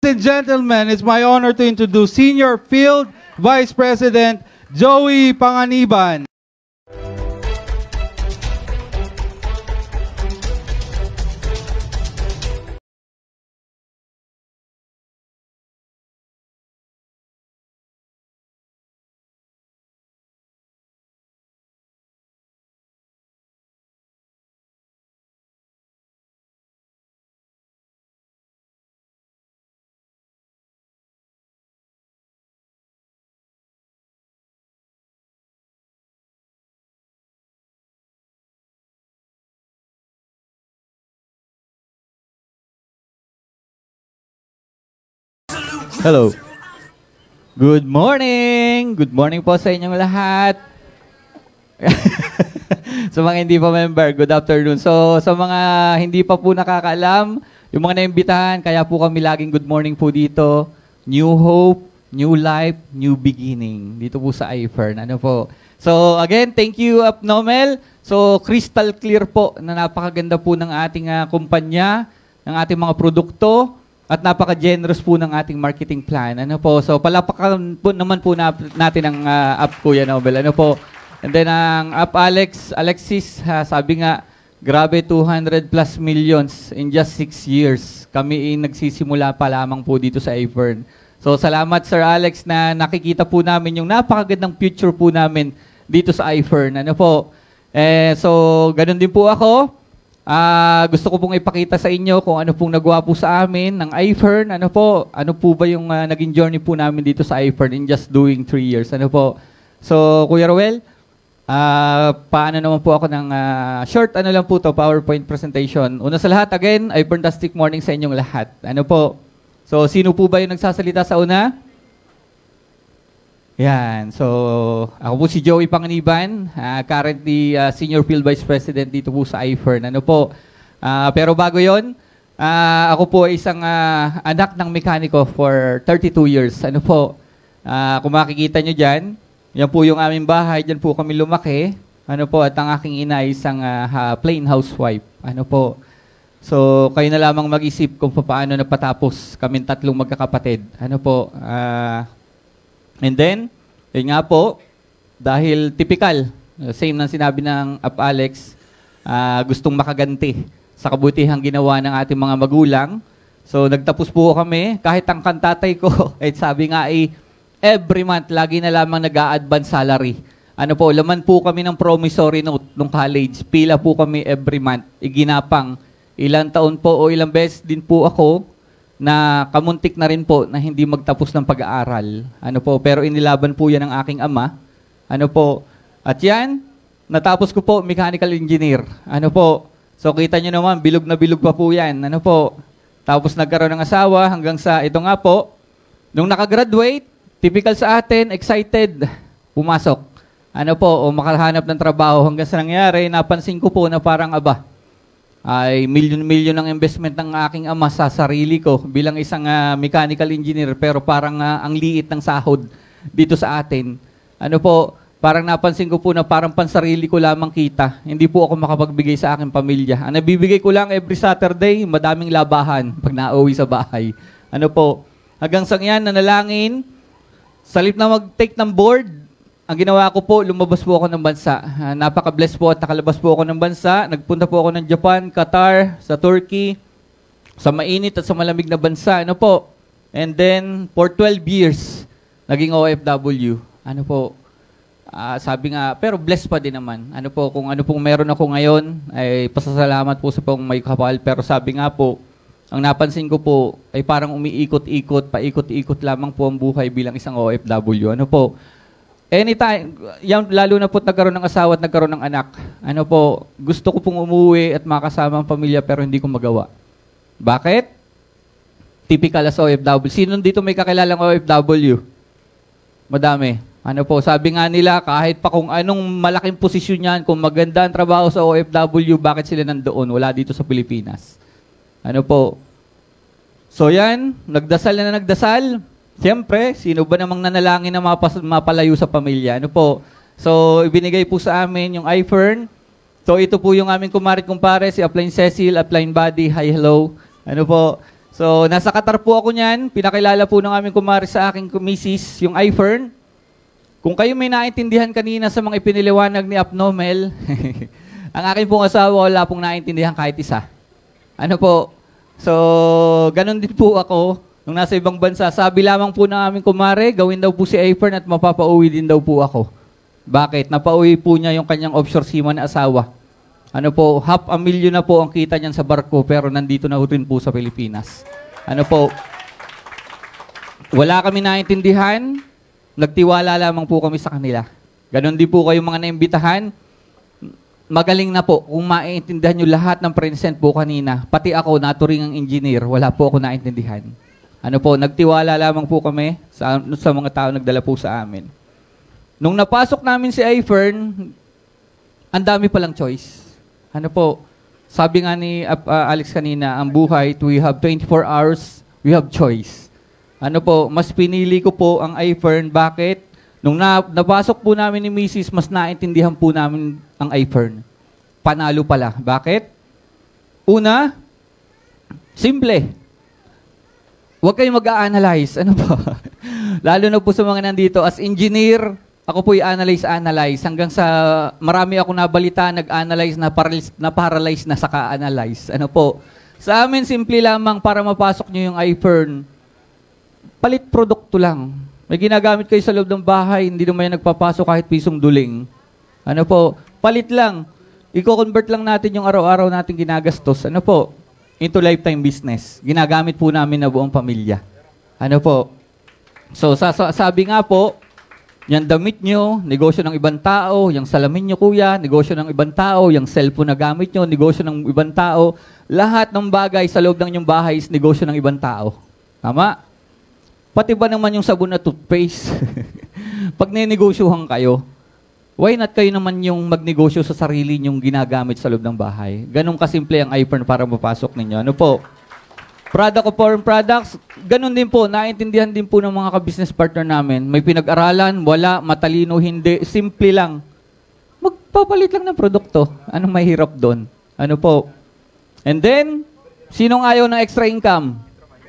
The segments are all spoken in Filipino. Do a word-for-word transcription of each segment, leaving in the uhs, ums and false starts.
and gentlemen, it's my honor to introduce Senior Field Vice President Joey Panganiban. Hello. Good morning! Good morning po sa inyong lahat. Sa mga hindi pa member, good afternoon. So, sa mga hindi pa po nakakaalam, yung mga naimbitahan, kaya po kami laging good morning po dito. New hope, new life, new beginning. Dito po sa iFern. Ano po? So, again, thank you, Upnomel. So, crystal clear po na napakaganda po ng ating uh, kumpanya, ng ating mga produkto, at napaka-generous po ng ating marketing plan. Ano po? So, palapakan po naman po na, natin ang uh, app Kuya Nobel. Ano po? And then, ang app Alex, Alexis, ha, sabi nga, grabe, two hundred plus millions in just six years. Kami eh, nagsisimula pa lamang po dito sa iFern. So, salamat, Sir Alex, na nakikita po namin yung napakagandang future po namin dito sa iFern. Ano po? Eh, so, ganun din po ako. Uh, gusto ko pong ipakita sa inyo kung ano pong nagawa po sa amin ng iFern. Ano po, ano po ba yung uh, naging journey po namin dito sa iFern in just doing three years. Ano po. So, Kuya Roel, uh, paano naman po ako ng uh, short, ano lang po to, PowerPoint presentation. Una sa lahat, again, iFerntastic morning sa inyong lahat. Ano po. So, sino po ba yung nagsasalita sa una? Yan. So, ako po si Joey Panganiban, uh, currently uh, Senior Field Vice President dito po sa iFern. Ano po? Uh, pero bago yon, uh, ako po ay isang uh, anak ng mekaniko for thirty-two years. Ano po? Uh, kung makikita nyo dyan, yan po yung aming bahay. Dyan po kami lumaki. Ano po? At ang aking ina ay isang uh, plain housewife. Ano po? So, kayo na lamang mag-isip kung paano napatapos kaming tatlong magkakapatid. Ano po? Ah... Uh, And then, yun nga po, dahil typical, same ng sinabi ng Ap Alex, uh, gustong makaganti sa kabutihang ginawa ng ating mga magulang. So, nagtapos po kami, kahit ang kantatay ko, eh, sabi nga ay, every month, lagi na lamang nag-a-advance salary. Ano po, laman po kami ng promissory note nung college. Pila po kami every month, iginapang. Ilang taon po o ilang beses din po ako, na kamuntik na rin po na hindi magtapos ng pag-aaral. Ano po, pero inilaban po yan ng aking ama. Ano po, at yan, natapos ko po, mechanical engineer. Ano po, so kita nyo naman, bilog na bilog pa po yan. Ano po, tapos nagkaroon ng asawa hanggang sa, ito nga po, nung nakagraduate, typical sa atin, excited, pumasok. Ano po, o makahanap ng trabaho hanggang sa nangyari, napansin ko po na parang aba, ay milyon-milyon ng investment ng aking ama sa sarili ko bilang isang uh, mechanical engineer, pero parang uh, ang liit ng sahod dito sa atin. Ano po, parang napansin ko po na parang pansarili ko lamang kita. Hindi po ako makapagbigay sa aking pamilya. Ang nabibigay ko lang every Saturday, madaming labahan pag nauwi sa bahay. Ano po, hanggang sa yan, nanalangin, salip na mag-take ng board, ang ginawa ko po, lumabas po ako ng bansa. Uh, napaka-bless po at nakalabas po ako ng bansa. Nagpunta po ako ng Japan, Qatar, sa Turkey, sa mainit at sa malamig na bansa. Ano po? And then, for twelve years, naging O F W. Ano po? Uh, sabi nga, pero blessed pa din naman. Ano po, kung ano pong meron ako ngayon, ay pasasalamat po sa pong may kapal. Pero sabi nga po, ang napansin ko po, ay parang umiikot-ikot, paikot-ikot lamang po ang buhay bilang isang O F W. Ano po? Anytime, yan, lalo na po nagkaroon ng asawa at nagkaroon ng anak. Ano po, gusto ko pong umuwi at makasama ang pamilya pero hindi ko magawa. Bakit? Typical as O F W. Sino dito may kakilalang O F W? Madami. Ano po, sabi nga nila, kahit pa kung anong malaking posisyon yan, kung maganda ang trabaho sa O F W, bakit sila nandoon? Wala dito sa Pilipinas. Ano po? So yan, nagdasal na nagdasal. Siyempre, sino ba namang nanalangin na mapas- mapalayo sa pamilya? Ano po? So, ibinigay po sa amin yung iFern. So, ito po yung aming kumarit kumpare, si Upline Cecil, Upline Buddy. Hi, hello. Ano po? So, nasa Qatar po ako niyan. Pinakilala po ng aming kumari sa aking misis, yung iFern. Kung kayo may naintindihan kanina sa mga ipiniliwanag ni Abnomel, ang aking pong asawa, wala pong naintindihan kahit isa. Ano po? So, ganun din po ako. Nung nasa ibang bansa, sabi lamang po ng aming kumare, gawin daw po si iFern at mapapauwi din daw po ako. Bakit? Napauwi po niya yung kanyang offshore seaman na asawa. Ano po, half a million na po ang kita niyan sa barko pero nandito na rin po sa Pilipinas. Ano po, wala kami naintindihan, nagtiwala lamang po kami sa kanila. Ganon din po kayo mga naimbitahan. Magaling na po kung maintindihan nyo lahat ng present po kanina. Pati ako, naturing ang engineer, wala po ako naintindihan. Ano po, nagtiwala lamang po kami sa, sa mga tao nagdala po sa amin. Nung napasok namin si iFern, ang dami palang choice. Ano po, sabi nga ni uh, Alex kanina, ang buhay, we have twenty-four hours, we have choice. Ano po, mas pinili ko po ang iFern. Bakit? Nung na, napasok po namin ni Missus, mas naintindihan po namin ang iFern. Panalo pala. Bakit? Una, simple. Huwag kayong mag-a-analyze. Ano po? Lalo na po sa mga nandito, as engineer, ako po i-analyze, analyze. Hanggang sa marami ako nabalita, nag-analyze na, paralyze, na paralyze na sa ka-analyze. Ano po? Sa amin, simple lamang para mapasok nyo yung iFern. Palit produkto lang. May ginagamit kayo sa loob ng bahay, hindi naman yan nagpapasok kahit pisong duling. Ano po? Palit lang. I-convert lang natin yung araw-araw natin ginagastos. Ano po? Into lifetime business. Ginagamit po namin na buong pamilya. Ano po? So, sa, sa, sabi nga po, yung damit nyo, negosyo ng ibang tao. Yung salamin nyo, kuya, negosyo ng ibang tao. Yung cellphone na gamit nyo, negosyo ng ibang tao. Lahat ng bagay sa loob ng inyong bahay is negosyo ng ibang tao. Tama? Pati ba naman yung sabon na toothpaste? Pag ninegosyohan kayo, why not kayo naman yung magnegosyo sa sarili nyong ginagamit sa loob ng bahay? Ganun kasimple ang iFern para mapasok ninyo. Ano po? Product of foreign products, ganun din po, naintindihan din po ng mga ka-business partner namin. May pinag-aralan, wala, matalino, hindi, simple lang. Magpapalit lang ng produkto. Anong mahirap doon? Ano po? And then, sinong ayaw ng extra income?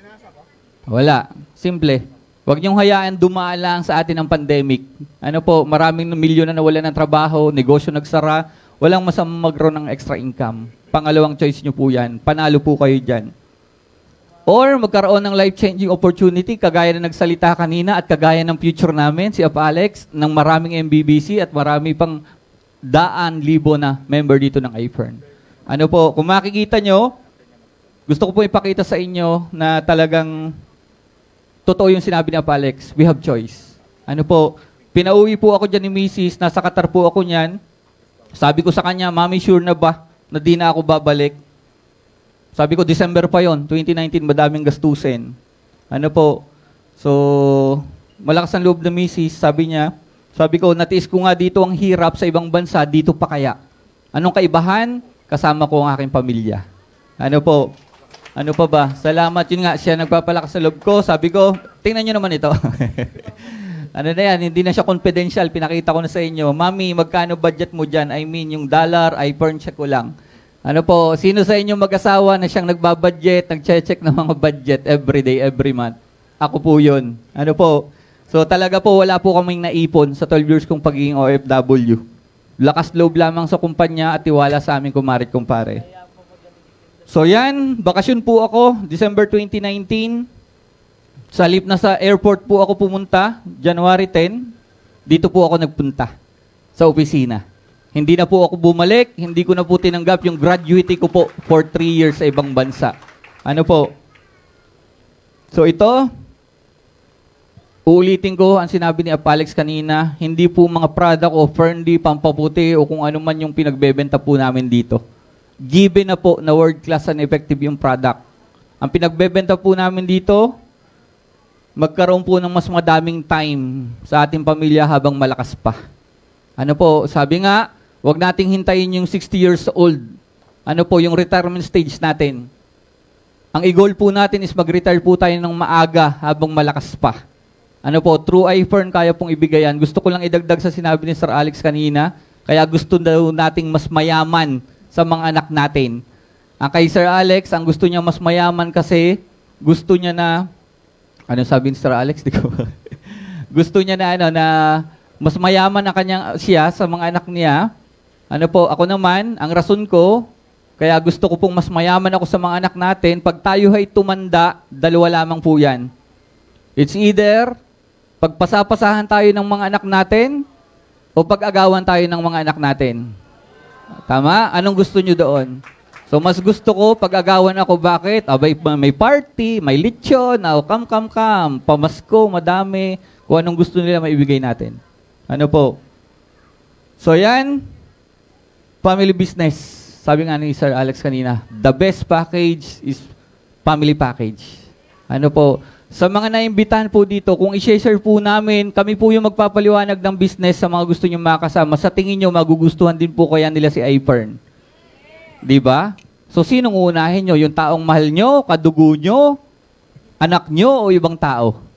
Wala. Simple. Huwag niyong hayaan dumaan lang sa atin ang pandemic. Ano po, maraming milyon na nawala ng trabaho, negosyo nagsara, walang masamang magkaroon ng extra income. Pangalawang choice niyo po yan. Panalo po kayo dyan. Or magkaroon ng life-changing opportunity, kagaya na nagsalita kanina at kagaya ng future namin, si Ap Alex, ng maraming M B B C at marami pang daan, libo na member dito ng iFern. Ano po, kung makikita nyo, gusto ko po ipakita sa inyo na talagang totoo yung sinabi ni Ap Alex, we have choice. Ano po, pinauwi po ako dyan ni Missus, nasa Qatar po ako niyan. Sabi ko sa kanya, Mami, sure na ba na di na ako babalik? Sabi ko, December pa yon, twenty nineteen, madaming gastusin. Ano po, so, malakas ang loob ng Missus, sabi niya, sabi ko, natiis ko nga dito ang hirap sa ibang bansa, dito pa kaya. Anong kaibahan? Kasama ko ang aking pamilya. Ano po, ano pa ba? Salamat, yun nga, siya nagpapalakas sa loob ko. Sabi ko, tingnan nyo naman ito. Ano na yan, hindi na siya confidential, pinakita ko na sa inyo. Mami, magkano budget mo dyan? I mean, yung dollar, iPhone check ko lang. Ano po, sino sa inyo mag-asawa na siyang nagbabudget, nag-check ng mga budget every day, every month? Ako po yun. Ano po? So talaga po, wala po kaming naipon sa twelve years kong pagiging O F W. Lakas loob lamang sa kumpanya at tiwala sa aming kumarit kumpare. So yan, bakasyon po ako, December twenty nineteen. Sa halip na sa airport po ako pumunta, January tenth. Dito po ako nagpunta sa opisina. Hindi na po ako bumalik, hindi ko na po tinanggap yung gratuity ko po for three years sa ibang bansa. Ano po? So ito, uulitin ko ang sinabi ni Ap Alex kanina, hindi po mga product o Ferndy, pampaputi o kung ano man yung pinagbebenta po namin dito. Given na po na world class and effective yung product. Ang pinagbebenta po namin dito, magkaroon po ng mas madaming time sa ating pamilya habang malakas pa. Ano po, sabi nga, wag nating hintayin yung sixty years old. Ano po, yung retirement stage natin. Ang i-goal po natin is mag-retire po tayo ng maaga habang malakas pa. Ano po, through iFern kaya pong ibigayan. Gusto ko lang idagdag sa sinabi ni Sir Alex kanina, kaya gusto daw nating mas mayaman sa mga anak natin. Ang kay Sir Alex, ang gusto niya mas mayaman kasi gusto niya na, ano sabi ni Sir Alex? Di ko gusto niya na, ano, na mas mayaman na kanyang siya sa mga anak niya. Ano po, ako naman, ang rason ko, kaya gusto ko pong mas mayaman ako sa mga anak natin, pag tayo ay tumanda, dalawa lamang po yan. It's either, pagpasapasahan tayo ng mga anak natin, o pag-agawan tayo ng mga anak natin. Tama? Anong gusto nyo doon? So, mas gusto ko, pag-agawan ako, bakit? Abay, may party, may lechon, oh, kam, kam, kam, pamasko, madami, kung anong gusto nila maibigay natin. Ano po? So, yan, family business. Sabi nga ni Sir Alex kanina, the best package is family package. Ano po? Sa mga naimbitahan po dito, kung i-share po namin, kami po yung magpapaliwanag ng business sa mga gusto nyo makasama. Sa tingin nyo, magugustuhan din po kaya nila si iFern. Di ba? So, sinong uunahin nyo? Yung taong mahal nyo, kadugo nyo, anak nyo, o ibang tao?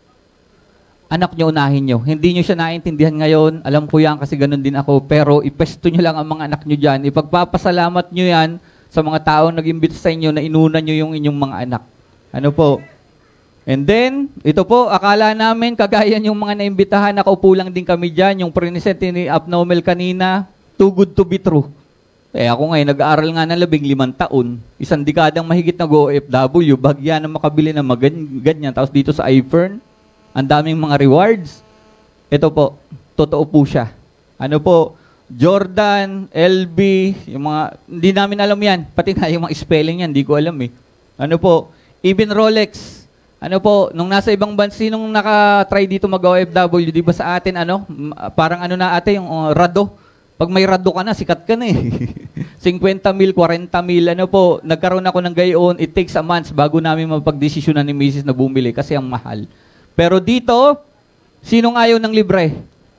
Anak nyo unahin nyo. Hindi nyo siya naintindihan ngayon. Alam ko yan kasi ganun din ako. Pero ipesto nyo lang ang mga anak nyo dyan. Ipagpapasalamat nyo yan sa mga taong nag-imbita sa inyo na inuna nyo yung inyong mga anak. Ano po? And then, ito po, akala namin kagaya yung mga naimbitahan, nakaupo lang din kami dyan. Yung presente ni Abnormal kanina, too good to be true. Eh ako ngayon, nag-aaral nga ng labing limang taon. Isang dekadang mahigit na O F W, bagya na makabili ng mga ganyan. Tapos dito sa iFern, ang daming mga rewards. Ito po, totoo po siya. Ano po, Jordan, L B, yung mga, hindi namin alam yan. Pati nga yung mga spelling yan, hindi ko alam eh. Ano po, even Rolex. Ano po, nung nasa ibang bansa, sinong naka-try dito mag-O F W, di ba sa atin, ano, parang ano na ate, yung uh, rado. Pag may rado ka na, sikat ka na eh. fifty mil, forty mil, ano po, nagkaroon ako ng gayon, it takes a month bago namin mapagdesisyonan ni Missus na bumili kasi ang mahal. Pero dito, sinong ayaw ng libre?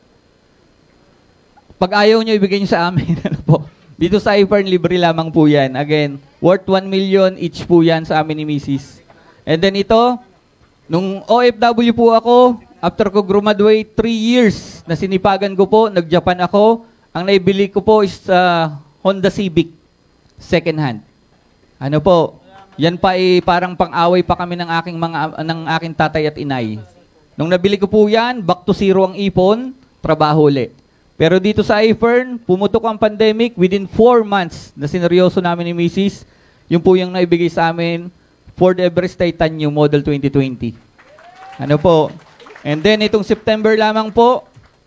Pag ayaw nyo, ibigay nyo sa amin. Ano po? Dito sa iFern, libre lamang po yan. Again, worth one million each po yan sa amin ni Missus And then ito, nung O F W po ako, after ko graduate, three years na sinipagan ko po, nag-Japan ako, ang naibili ko po is uh, Honda Civic, second hand. Ano po? Yan pa eh, parang pang-away pa kami ng aking mga ng aking tatay at inay. Nung nabili ko po yan, back to zero ang ipon, trabaho ulit. Pero dito sa iFern, pumutok ang pandemic, within four months na sineryoso namin ni Missus, yun po yung naibigay sa amin, Ford Everest Titanium Model twenty twenty. Ano po? And then, itong September lamang po,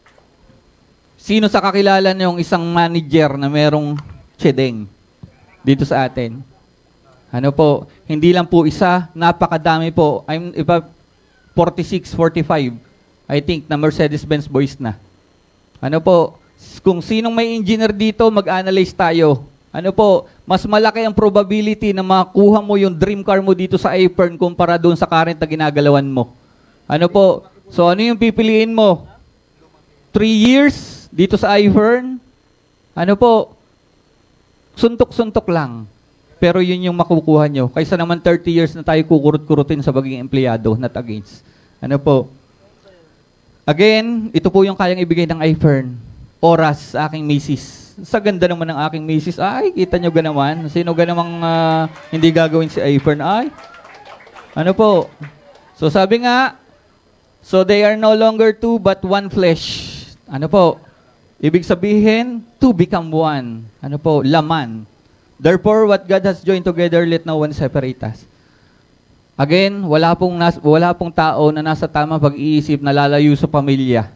sino sa kakilala niyong isang manager na merong chedeng dito sa atin? Ano po, hindi lang po isa, napakadami po. I'm iba forty-six, forty-five, I think, na Mercedes-Benz boys na. Ano po, kung sinong may engineer dito, mag-analyze tayo. Ano po, mas malaki ang probability na makuha mo yung dream car mo dito sa iFern kumpara doon sa current na ginagalawan mo. Ano po, so ano yung pipiliin mo? Three years dito sa iFern? Ano po, suntok-suntok lang. Pero yun yung makukuha nyo. Kaysa naman thirty years na tayo kukurut-kurutin sa baging empleyado, not against. Ano po? Again, ito po yung kayang ibigay ng iFern. Oras sa aking Missus Sa ganda naman ng aking Missus Ay, kita nyo ganaman. Sino ganamang uh, hindi gagawin si iFern? Ay, ano po? So sabi nga, so they are no longer two but one flesh. Ano po? Ibig sabihin, two become one. Ano po? Laman. Therefore, what God has joined together, let no one separate us. Again, wala pong, nas, wala pong tao na nasa tamang pag-iisip na lalayo sa pamilya.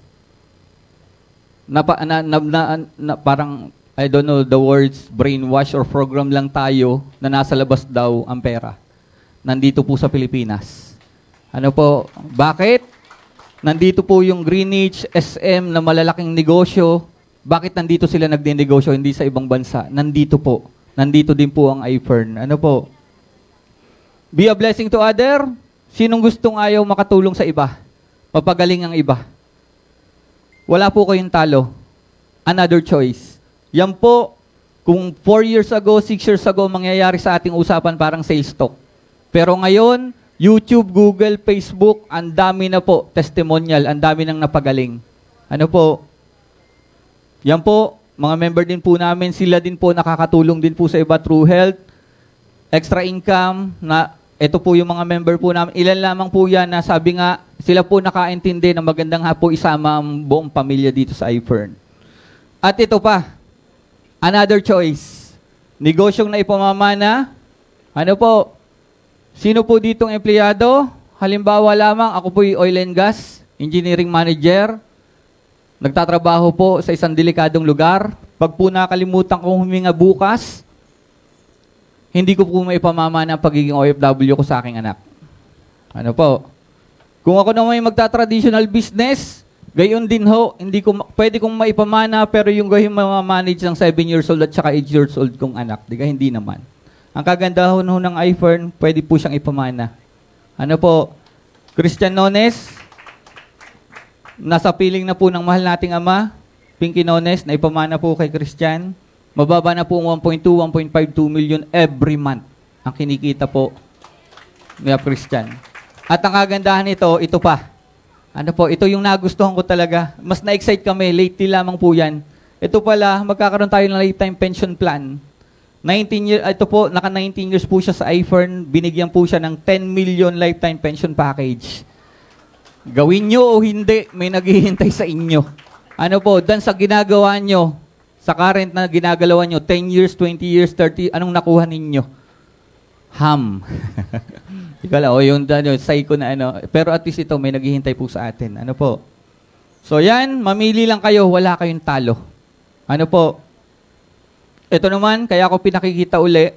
Na, na, na, na, na, parang, I don't know the words, brainwash or program lang tayo na nasa labas daw ang pera. Nandito po sa Pilipinas. Ano po? Bakit? Nandito po yung Greenwich, S M na malalaking negosyo. Bakit nandito sila nagdinegosyo, hindi sa ibang bansa? Nandito po. Nandito din po ang iFern. Ano po? Be a blessing to other. Sinong gustong ayaw makatulong sa iba? Papagaling ang iba. Wala po kayong talo. Another choice. Yan po, kung four years ago, six years ago, mangyayari sa ating usapan parang sales talk. Pero ngayon, YouTube, Google, Facebook, ang dami na po, testimonial, ang dami nang napagaling. Ano po? Yan po, mga member din po namin, sila din po nakakatulong din po sa iba through health, extra income, na ito po yung mga member po namin. Ilan lamang po yan na sabi nga, sila po nakaintindi na magandang nga po isama ang buong pamilya dito sa iFern. At ito pa, another choice. Negosyong na ipamamana. Ano po? Sino po ditong empleyado? Halimbawa lamang, ako po yung oil and gas, engineering manager. Nagtatrabaho po sa isang delikadong lugar. Pag po nakalimutan kong huminga bukas, hindi ko po maipamamana ang pagiging O F W ko sa aking anak. Ano po? Kung ako naman may magta-traditional business, gayon din ho, hindi ko, pwede kong maipamana, pero yung gayon mamamanage ng seven years old at saka eight years old kong anak. Di ka, hindi naman. Ang kagandahan ho ng iFern, pwede po siyang ipamana. Ano po? Christian Nones, nasa piling na po ng mahal nating ama, Pinky Nones, na ipamana po kay Christian. Mababa na po ang one point two, one point five two million every month ang kinikita po ni Christian. At ang kagandahan nito, ito pa. Ano po, ito yung nagustuhan ko talaga. Mas na-excite kami, lately lamang po yan. Ito pala, magkakaroon tayo ng lifetime pension plan. nineteen years, ito po, naka nineteen years po siya sa iFern, binigyan po siya ng ten million lifetime pension package. Gawin nyo o hindi, may naghihintay sa inyo. Ano po, dan sa ginagawa nyo, sa current na ginagalawan nyo, ten years, twenty years, thirty, anong nakuha ninyo? Ham. Ikaw lang, o yung ano, psycho na ano. Pero at least ito, may naghihintay po sa atin. Ano po? So yan, mamili lang kayo, wala kayong talo. Ano po? Ito naman, kaya ako pinakikita uli.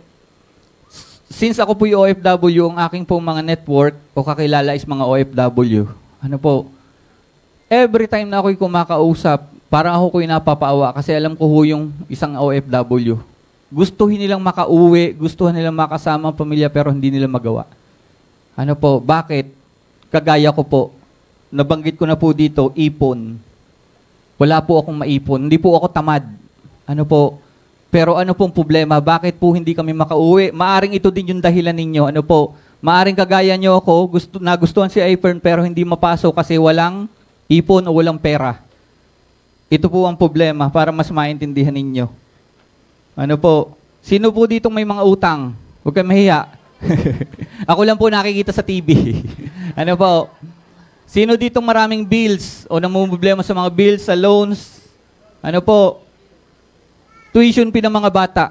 Since ako po yung O F W, ang aking pong mga network o kakilala is mga O F W. Ano po? Every time na ako'y kumakausap, parang ako ko'y napapaawa kasi alam ko ho yung isang O F W. Gustuhin nilang makauwi, gustuhin nilang makasama ang pamilya pero hindi nila magawa. Ano po, bakit? Kagaya ko po, nabanggit ko na po dito, ipon. Wala po akong maipon, hindi po ako tamad. Ano po, pero ano pong problema, bakit po hindi kami makauwi? Maaring ito din yung dahilan ninyo. Ano po, maaring kagaya nyo ako, gusto, nagustuhan si iFern pero hindi mapasok kasi walang ipon o walang pera. Ito po ang problema para mas maintindihan ninyo. Ano po? Sino po dito may mga utang? Huwag kayo mahiya. Ako lang po nakikita sa T V. Ano po? Sino dito maraming bills o namumblema sa mga bills, sa loans? Ano po? Tuition fee ng mga bata.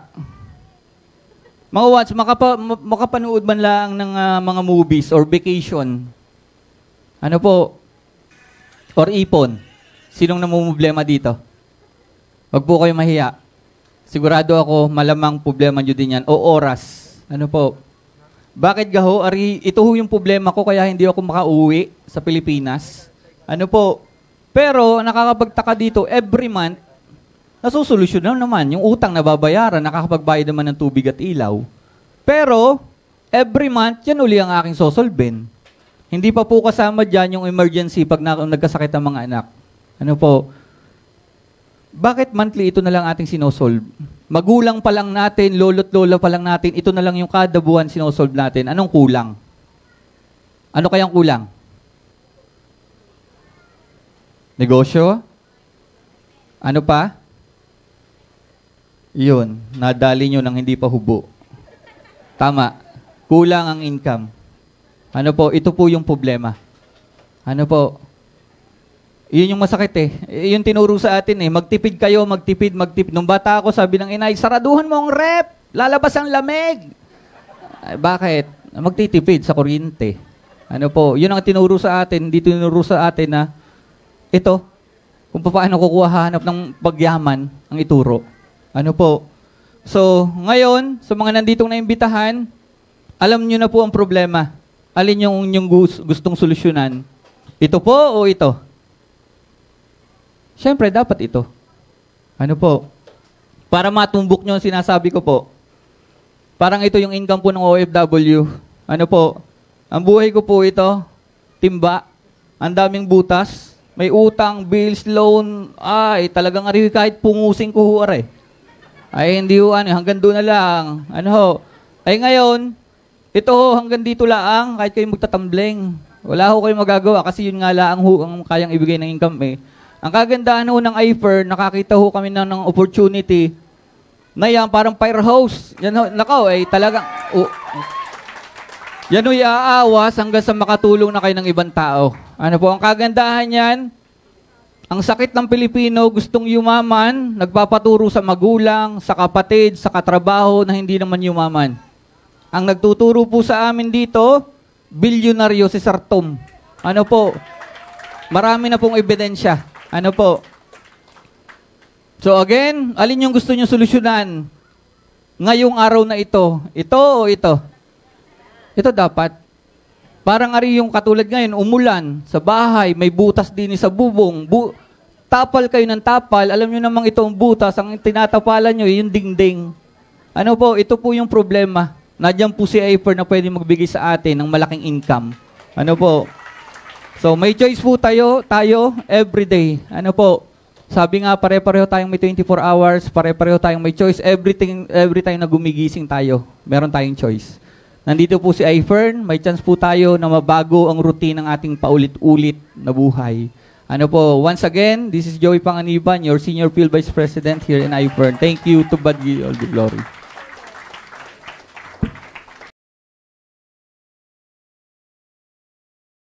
Mga watch, makapa, makapanood man lang ng uh, mga movies or vacation. Ano po? Or ipon. Sinong namumblema dito? Wag po kayo mahiya. Sigurado ako, malamang problema nyo din yan. O oras. Ano po? Bakit gaho? Ari, ito ho yung problema ko kaya hindi ako makauwi sa Pilipinas. Ano po? Pero, nakakapagtaka dito, every month, nasusolusyon naman. Yung utang na babayaran, nakakapagbayad naman ng tubig at ilaw. Pero, every month, yan uli ang aking sosolben. Hindi pa po kasama dyan yung emergency pag nagkasakit ang mga anak. Ano po? Bakit monthly ito na lang ating sinosolve? Magulang pa lang natin, lolo't lola pa lang natin, ito na lang yung kada buwan sinosolve natin. Anong kulang? Ano kayang kulang? Negosyo? Ano pa? Yun, nadali nyo nang hindi pa hubo. Tama. Kulang ang income. Ano po? Ito po yung problema. Ano po? Yun yung masakit eh. Yun tinuro sa atin eh. Magtipid kayo, magtipid, magtipid. Nung bata ako, sabi ng inay, saraduhan mo ang rep. Lalabas ang lamig. Ay, bakit? Magtitipid sa kuryente. Ano po? Yun ang tinuro sa atin. Hindi tinuro sa atin na ito, kung paano kukuha hanap ng pagyaman ang ituro. Ano po? So, ngayon, sa mga nanditong naimbitahan, alam nyo na po ang problema. Alin yung, yung gustong solusyonan? Ito po o ito? Siyempre, dapat ito. Ano po? Para matumbok nyo ang sinasabi ko po, parang ito yung income po ng O F W. Ano po? Ang buhay ko po ito, timba, ang daming butas, may utang, bills, loan, ay, talagang ari kahit pungusing ko ho, are. Ay, hindi ho, ano, hanggang doon na lang. Ano ho? Ay, ngayon, ito ho, hanggang dito lang, kahit kayo magtatambleng. Wala ho kayo magagawa kasi yun nga lang ho, ang kayang ibigay ng income eh. Ang kagandahan ho ng iFern, nakakita ho kami na ng opportunity na yan, parang firehouse. Yan ho, nakaw, eh, talagang, oh, Yan o iaawas hanggang sa makatulong na kayo ng ibang tao. Ano po, ang kagandahan yan, ang sakit ng Pilipino, gustong yumaman, nagpapaturo sa magulang, sa kapatid, sa katrabaho na hindi naman yumaman. Ang nagtuturo po sa amin dito, bilyonaryo si Sir Tom. Ano po, marami na pong ebidensya. Ano po. So again, alin yung gusto nyo solusyonan? Ngayong araw na ito, ito o ito? Ito dapat. Parang ari yung katulad ngayon, umulan sa bahay, may butas din sa bubong. Bu tapal kayo ng tapal, alam nyo namang itong butas, ang tinatapalan nyo, yung dingding. Ano po, ito po yung problema. Nandiyan po si Ifer na pwede magbigay sa atin ng malaking income. Ano po? So may choice po tayo, tayo everyday. Ano po? Sabi nga, pare-pareho tayong may twenty-four hours, pare-pareho tayong may choice. Everything, every time na gumigising tayo, meron tayong choice. Nandito po si Ifern, may chance po tayo na mabago ang routine ng ating paulit-ulit na buhay. Ano po, once again, this is Joey Panganiban, your Senior Field Vice President here in Ifern. Thank you, to God be all the glory.